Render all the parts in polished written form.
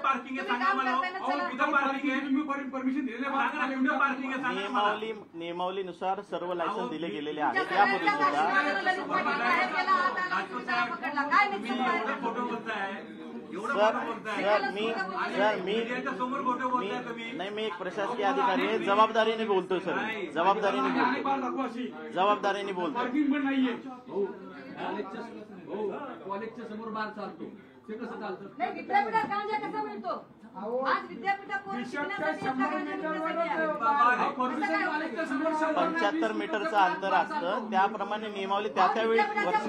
Parking आहे सांगा मला. कुठं पार्किंग आहे? तुम्ही परमिशन दिलेलं आहे, कुठं पार्किंग आहे सांगा मला. नियमावलीनुसार सर्व लायसन्स दिले गेलेले आहेत. त्यापूर्वी सुद्धा फोटो बोलताय मी एक प्रशासकीय अधिकारी आहे, जबाबदारीने बोलतोय सर, जबाबदारीने बोलतोय. कॉलेजच्या समोर बार चालतो, ते कसं चालतं? नाही, विद्यापीठात गांजा कसा मिळतो? आज विद्यापीठात 75 मीटरचं अंतर असतं, त्याप्रमाणे नियमावली त्यावेळी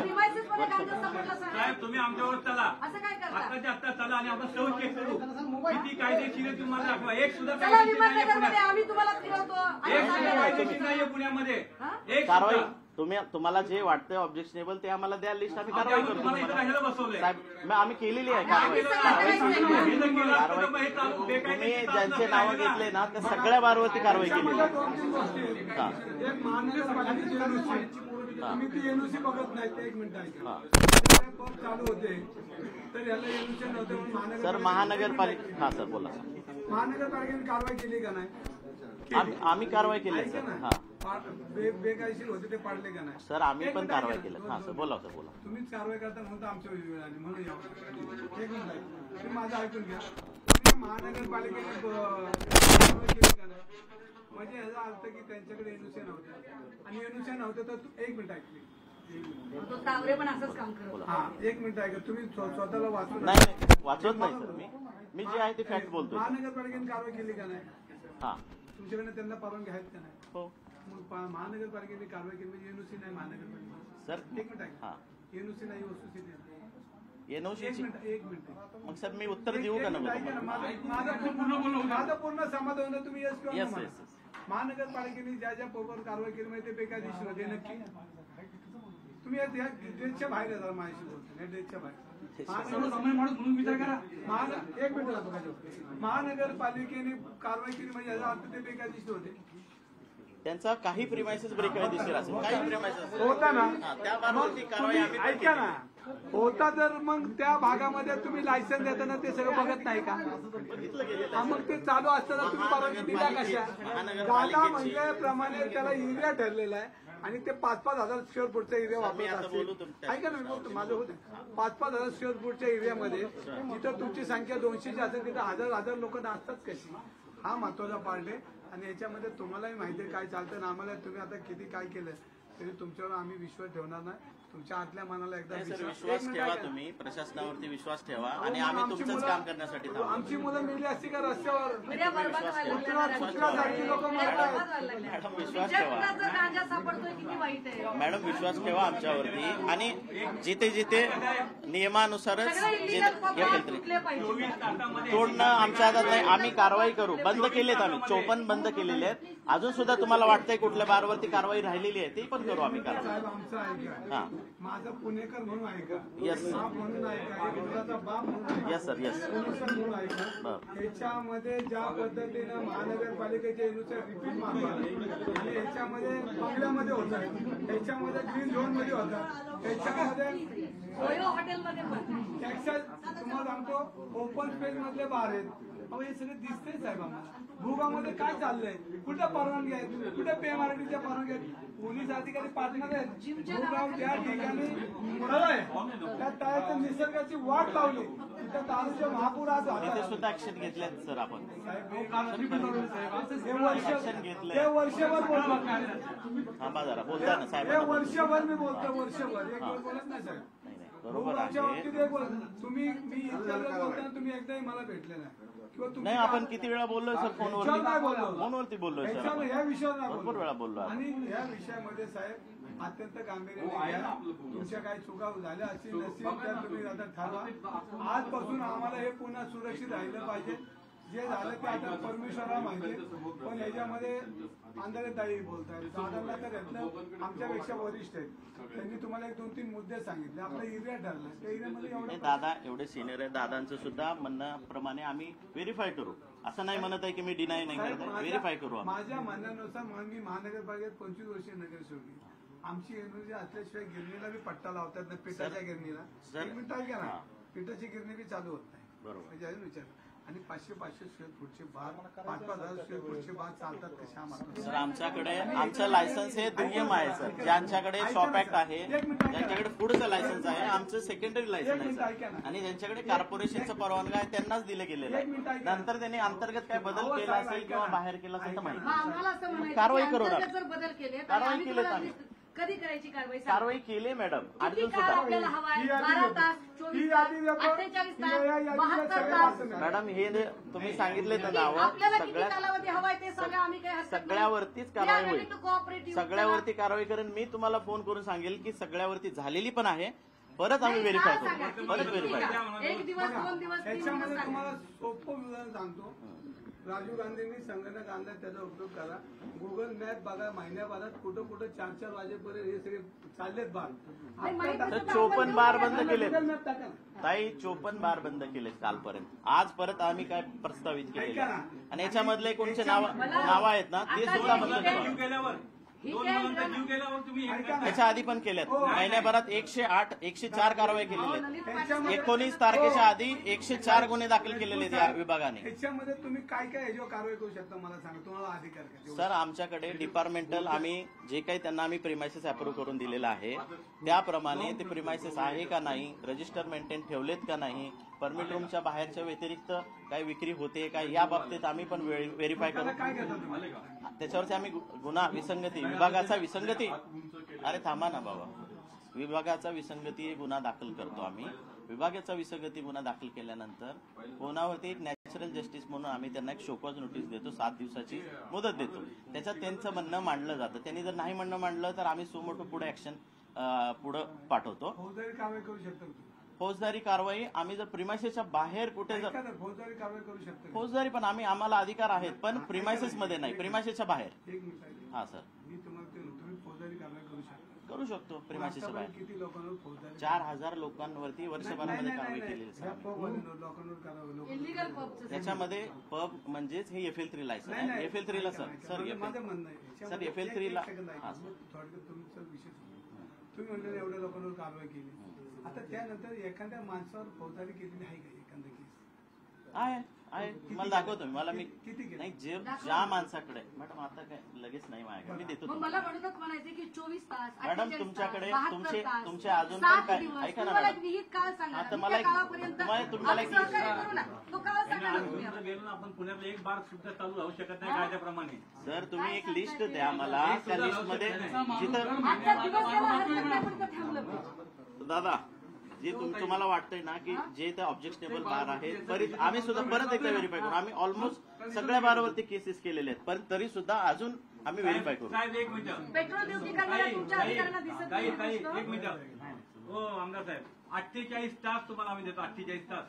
साहेब तुम्ही आमच्यावर चला, आताच्या आता चला आणि आपण सर्व चेक करू किती कायदेशीर आहे तुम्हाला दाखवा. एक सुद्धा कायदेशीर नाहीये आम्ही तुम्हाला फिरवतो. एक सुद्धा कायदेशीर नाहीये पुण्यामध्ये. एक कारवाई तुम्हाला जे वाटतं ऑब्जेक्शनेबल ते आम्हाला द्या, लिस्ट आम्ही कारवाई करतो. साहेब आम्ही केलेली आहे कारवाई. तुम्ही ज्यांचे नावं घेतले ना त्या सगळ्या बारवरती कारवाई केली. तुम्ही ती एनओसी बघत नाही. एक मिनिट चालू होते तर याला एनओसी नव्हते. सर महानगरपालिका, हा सर बोला. महानगरपालिकेने कारवाई केली का नाही? आम्ही कारवाई केली सर. हा बेकायदेशीर होते ते पाडले का नाही? सर आम्ही पण कारवाई केली. हा सर बोला सर बोला. तुम्हीच कारवाई करता म्हणून आमच्या वेळ आली म्हणून एक मिनिट तुम्ही माझं ऐकून घ्या. तुम्ही महानगरपालिकेने कारवाई केली का नाही? म्हणजे याचा अर्थ की त्यांच्याकडे एनओसी नव्हत्या आणि एनओसी नव्हतं तर एक मिनिट ऐकली. पण असंच काम करतो. हा एक मिनिट ऐका. तुम्ही स्वतःला वाचून नाही वाचवत नाही सर. मी जे आहे ते फॅक्ट बोलतो. महानगरपालिकेने कारवाई केली का नाही? हा तुमच्याकडे त्यांना परवानगी आहेत का नाही? हो. मग महानगरपालिकेने कारवाई केली म्हणजे एनओसी नाही महानगरपालिका. सर एक मिनिट ऐका. एनओसी नाही वस्तुस्थिती. एक मिनिट मग सर मी उत्तर देऊ का नको? माझं पूर्ण समाधान होतं. तुम्ही येस महानगरपालिकेने ज्या ज्या पोरवर कारवाई केली म्हणजे ते बेकायदेशीर होते नक्की. तुम्ही या डेटच्या बाहेर येतात माझ्याशी बोलतो. डेटच्या बाहेर म्हणून विचार करा. एक मिनिट महानगरपालिकेने कारवाई केली म्हणजे याचा अर्थ ते बेकायदेशीर होते. त्यांचा काही प्रिमायसेस बेकायदेशीर असेल, काही प्रिमायसेस होता ना त्या बाबतीत कारवाई आम्ही ऐका ना होता तर मग त्या भागामध्ये तुम्ही लायसन्स देताना ते सगळं बघत नाही का? मग ते चालू असताना तुम्ही परवानगी दिल्या कशा? दादा म्हणल्याप्रमाणे त्याला एरिया ठरलेला आहे आणि ते 5-5 हजार स्क्वेअर फूटचा एरिया वापरत असतील. ऐका ना मी बोलतो माझं होतं 5-5 हजार स्क्वेअर फूटच्या एरियामध्ये जिथं तुमची संख्या 200ची असेल तिथं हजार लोक नाचतात कशी? हा महत्वाचा पार्ट आहे. आणि याच्यामध्ये तुम्हालाही माहिती आहे काय चालतं ना. आम्हाला तुम्ही आता किती काय केलं तरी तुमच्यावर आम्ही विश्वास ठेवणार नाही. तुमच्या आतल्या मनाला एकदा विश्वास ठेवा. तुम्ही प्रशासनावरती विश्वास ठेवा आणि आम्ही तुमचंच काम करण्यासाठी थांबू. आमची मुलं मेली असती का रस्त्यावर? मॅडम विश्वास ठेवा. मॅडम विश्वास ठेवा आमच्यावरती आणि जिथे जिथे नियमानुसारच तोडणं आमच्या हातात नाही. आम्ही कारवाई करू. बंद केलेत आम्ही 54 बंद केलेले आहेत. अजून सुद्धा तुम्हाला वाटतंय कुठल्या बारवरती कारवाई राहिलेली आहे ती पण करू आम्ही कारवाई. हा माझं पुणेकर म्हणून ऐका. येस म्हणून ऐका. बाप म्हणून येस सर येस म्हणून ऐका. त्याच्यामध्ये ज्या पद्धतीनं महानगरपालिकेच्या नुसार रिपीट मारतात आणि याच्यामध्ये बंगल्यामध्ये होतात, त्याच्यामध्ये ग्रीन झोन मध्ये होतात, त्याच्यामध्ये तुम्हाला सांगतो ओपन स्पेस मधले बार आहेत. अहो हे सगळं दिसतंय साहेब आम्हाला. भूगामध्ये काय चाललंय? कुठं परवानगी आहेत? कुठे पेमारटीच्या परवानगी आहेत? पोलीस अधिकारी पार्टनर आहेत. भूगाव त्या ठिकाणी त्या तळ्याच्या निसर्गाची वाट लावली. त्या तालुक्या महापूर आज ते सुद्धा ऍक्शन घेतल्यात सर आपण. हे वर्षभर बोलतो. थांबा जरा बोलता ना साहेब. हे वर्षभर मी बोलतो. वर्षभर एक वेळ बोलत नाही साहेब. बरोबर आहे. तुम्ही मी बोलताना तुम्ही एकदाही मला भेटले नाही. नाही आपण किती वेळा बोललोय सर फोनवरती बोललोय सर. या विषयावर भरपूर वेळा बोललो. आणि या विषयामध्ये साहेब अत्यंत गांभीर्याने घ्या. तुमच्या काही चुका झाल्या असतील नसतील त्या तुम्ही आता ठरवा. आजपासून आम्हाला हे पुन्हा सुरक्षित राहिलं पाहिजे. जे झालं ते आता परमेश्वराला माहिती. पण याच्यामध्ये आंधळे ताई बोलतायत. दादांना तर यातलं आमच्यापेक्षा वरिष्ठ आहेत. त्यांनी तुम्हाला 1-2-3 मुद्दे सांगितले. आपला एरिया ठरला त्या एरियामध्ये एवढे दादा एवढे सिनियर आहे. दादांचं सुद्धा म्हणण्याप्रमाणे आम्ही व्हेरीफाय करू. असं नाही म्हणत आहे की मी डिनाय नाही करत आहे. व्हेरीफाय करू. माझ्या म्हणण्यानुसार मी महानगरपालिकेत 25 वर्षीय नगरसेवक. आमची एनर्जी असल्याशिवाय गिरणीला बी पट्टा लावतात ना. पिठाच्या गिरणीला एक मिनिट घ्या ना. पिठाची गिरणी बी चालू होत नाही. बरोबर म्हणजे अजून विचार आणि 500-500 स्क्वेअर फूटचे बार 5,000 स्क्वेअर फूटचे बार चालतात कशा मात्र सर आमच्याकडे आमचं लायसन्स हे दुय्यम आहे सर. ज्यांच्याकडे शॉप ऍक्ट आहे, ज्यांच्याकडे फूडचं लायसन्स आहे, आमचं सेकंडरी लायसन्स आहे सर. आणि ज्यांच्याकडे कॉर्पोरेशनचं परवानगा आहे त्यांनाच दिलं गेलेलं आहे. नंतर त्यांनी अंतर्गत काय बदल केला असेल किंवा बाहेर केला असेल तर माहिती मग आम्हाला असं म्हणायचं कारवाई की करू ना. अंतर्गत जर बदल केले तर कारवाई आम्ही केली तुम्हाला आम्ही. कधी करायची कारवाई सांगा. कारवाई केली मॅडम. किती अर्जुन काळ सुद्धा आपल्याला हवा आहे? ही यादी 12 देतो. तास, ही 24 यादी तास, देतो. 48 ही या तास, यादीला 72 सगळे तास. वाचून घ्या. मॅडम हे जे तुम्ही सांगितले तर नावं आपल्याला किती सगळ्या कालावधी हवाय ते सांगा. आम्ही काय हरकत नाही. सगळ्यावरतीच We are कारवाई ready होईल. to cooperate you. सगळ्यावरती कारवाई करेन. मी तुम्हाला फोन करून सांगेल की सगळ्यावरती झालेली पण आहे. परत आम्ही व्हेरीफाय नाही, सांगा. करू. परत किती व्हेरीफाय दिवस? करू. एक दिवस, 2 दिवस, 3 दिवस याच्यामध्ये सांगा. तुम्हाला सोपं उदाहरण सांगतो. राजीव गांधींनी संगणक आणला, त्याचा उपयोग करा. गुगल मॅप बघा, महिन्याभरात कुठं कुठं 4-4 वाजेपर्यंत हे सगळे चाललेत बार. नाही, माहित तर असेल तर 54 आपण बार देऊ. बंद केले. गुगल मॅप टाका ना. ताई 54 बार बंद केले कालपर्यंत. आज परत आम्ही काय प्रस्तावित केलेले आहे. आणि याच्यामधले कोणचे नाव आहेत ना ते सुद्धा बंद जीव करू. गेल्यावर ही 2 काय मुलांचा जीव गेल्यावर तुम्ही हे करताय. त्याच्या आधी पण केल्यात. महिन्याभरात 108, 104 कारवाई केलेल्या आहेत. ललित याच्यामध्ये- 19 तारखेच्या आधी 104 गुन्हे दाखल केलेले आहेत या विभागाने. याच्यामध्ये तुम्ही काय काय ह्याच्यावर कारवाई करू शकता मला सांगा. तुम्हाला अधिकार काय तेवढं? सर आमच्याकडे डिपार्टमेंटल आम्ही जे काही त्यांना आम्ही प्रिमायसेस अप्रूव्ह करून दिलेलं आहे त्याप्रमाणे ते प्रिमायसेस आहे का नाही, रजिस्टर मेंटेन ठेवलेत का नाही, परमिट रूमच्या बाहेरच्या व्यतिरिक्त काही विक्री होते का, या बाबतीत आम्ही पण व्हेरीफाय करू. त्याला काय करता तुम्ही? त्याच्यावरती आम्ही गुन्हा विसंगती विभागाचा विसंगती अरे थांबा ना बाबा, विभागाचा विसंगती गुन्हा दाखल करतो आम्ही. विभागाचा विसंगती गुन्हा दाखल केल्यानंतर कोणावरती एक नॅचरल जस्टिस म्हणून आम्ही त्यांना एक शोकॉज नोटीस देतो, 7 दिवसाची मुदत देतो. त्याच्यात त्यांचं म्हणणं मांडलं जातं. त्यांनी जर नाही म्हणणं मांडलं तर आम्ही सुमोटो पुढे ऍक्शन पुढे पाठवतो. फौजदारी कारवाई करू शकता का तुम्ही? फौजदारी कारवाई आम्ही जर प्रिमायसेसच्या बाहेर कुठे जर ऐका ना, फौजदारी कारवाई करू शकता का? फौजदारी पण आम्हाला अधिकार आहेत पण प्रिमायसेस मध्ये नाही, प्रिमायसेसच्या बाहेर. एक मिनिट ऐका. हा सर मी तुम्हाला ते तुम्ही फौजदारी कारवाई करू शकता. करू शकतो प्रिमायसेसच्या बाहेर. किती लोकांवर फौजदारी 4000 लोकांवरती वर्षभरामध्ये कारवाई केलेली आहे. लोकांवर कारवाई लोक- इलिगल पबचं त्याच्यामध्ये पब म्हणजेच हे FL3 लायसन नाही, आहे. नाही. FL3 ला सर माझं म्हणणं आहे. सर, FL3 ला- एक सेकंद ऐका. हा, सर. थोडक्यात तुमचा विषय सांगा. तुम्ही म्हणले एवढ्या लोकांवर कारवाई केली. आता त्यानंतर एखाद्या माणसावर फौजदारी केलेली आहे का एखादा केस? आहे तुम्हाला दाखवतो मी. मला मी किती केलं? नाही ज्या माणसाकडे मॅडम आता काय लगेच नाही माझ्याकडे मी देतो मग तुम्हाला. मला म्हणूनच म्हणायचं की 24 तास, मॅडम, 48 तुमच्याकडे तास, 72 तास, तुमचे अजून पण 7 काय- दिवस. ऐका ना तुम्हाला मॅडम. एक विहित काळ सांगा. आता त्या मला एक- काळापर्यंत तुम्हाला एक- आम्ही सहकार्य करू ना. तो काळ सांगा ना आम्ही तुम्ही तुमचं आम्हाला. गेलो ना, आपण पुण्यातलं एक बार सुद्धा चालू राहू शकत नाही कायद्याप्रमाणे. सर तुम्ही एक लिस्ट द्या मला. त्या लिस्टमध्ये जिथं आजचा दिवस गेला हरकत नाही पण ते थांबलं पाहिजे. दादा जे तुम्हाला वाटतंय ना की जे ते ऑब्जेक्शनेबल बार आहेत तरी आम्ही सुद्धा परत एकदा व्हेरीफाय करू. आम्ही ऑलमोस्ट सगळ्या बारवरती केसेस केलेले आहेत पण तरी सुद्धा अजून आम्ही व्हेरीफाय करू. साहेब एक मिनिट. पेट्रोल ड्युटी करणाऱ्या तुमच्या अधिकाऱ्यांना दिसत काही नाही गोष्ट. एक मिनिट. हो आमदार साहेब, 48 तास तुम्हाला आम्ही देतो. 48 तास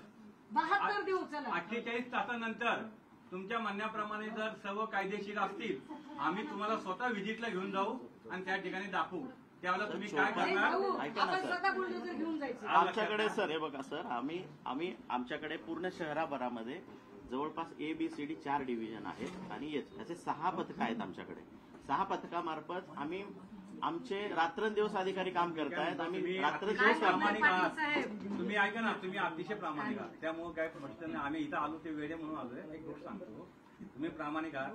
72 दिवस चला. 48 तासानंतर तुमच्या म्हणण्याप्रमाणे जर सर्व कायदेशीर असतील आम्ही तुम्हाला स्वतः व्हिजिटला घेऊन जाऊ आणि त्या ठिकाणी दाखवू. त्यावेळेला तुम्ही काय नाही करणार? भाऊ, ऐका ना, आपण सर. स्वतः बुलडोझर घेऊन जायचं. आमच्याकडे सर हे बघा सर आम्ही आमच्याकडे पूर्ण शहराभरामध्ये जवळपास ABCD 4 डिव्हिजन आहेत आणि याचे 6 पथकं आहेत आमच्याकडे. 6 पथकामार्फत आम्ही आमचे रात्रंदिवस अधिकारी काम करतायत. आम्ही तुम्ही रात्रंदिवस अतिशय काम प्रामाणिक पाटील आहात. साहेब. तुम्ही ऐका ना, तुम्ही अतिशय प्रामाणिक आहात. त्यामुळे काय प्रश्न नाही. आम्ही इथं आलो ते वेळे म्हणून आलोय. एक गोष्ट सांगतो, तुम्ही प्रामाणिक आहात.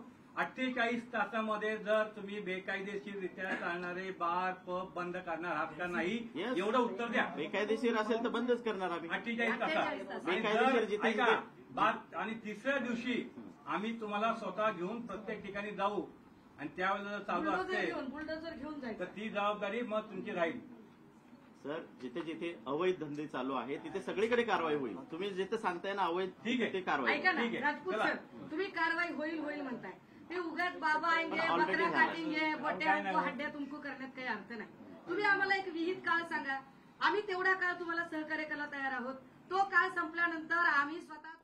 48 तासामध्ये जर तुम्ही बेकायदेशीररित्या चालणारे बार पब बंद करणार आहात का नाही Yes. एवढं उत्तर द्या. बेकायदेशीर असेल तर बंदच करणार आम्ही. 48 तासात. 48 तासात. आणि बेकायदेशीर जर- जिथे- ऐका, आणि तिसऱ्या दिवशी आम्ही तुम्हाला स्वतः घेऊन प्रत्येक ठिकाणी जाऊ आणि त्यावेळेला जर चालू असते बुलडोझर घेऊन तर जायचं. ती जबाबदारी मग तुमची राहील. सर जिथे जिथे अवैध धंदे चालू आहे तिथे सगळीकडे कारवाई होईल. तुम्ही जिथे सांगताय ना अवैध ठीक आहे. तिथे कारवाई ऐका ना ठीक आहे. राजपूत चला. सर, तुम्ही कारवाई होईल म्हणताय. ते उगाच बाबा आएंगे, पण already बकरा झालं. काटेंगे, बट्या काय नाही होत. हड्ड्या तुमको करण्यात काही अर्थ नाही. तुम्ही आम्हाला एक विहित काळ सांगा. आम्ही तेवढा काळ तुम्हाला सहकार्य करायला तयार आहोत. तो काळ संपल्यानंतर आम्ही स्वतः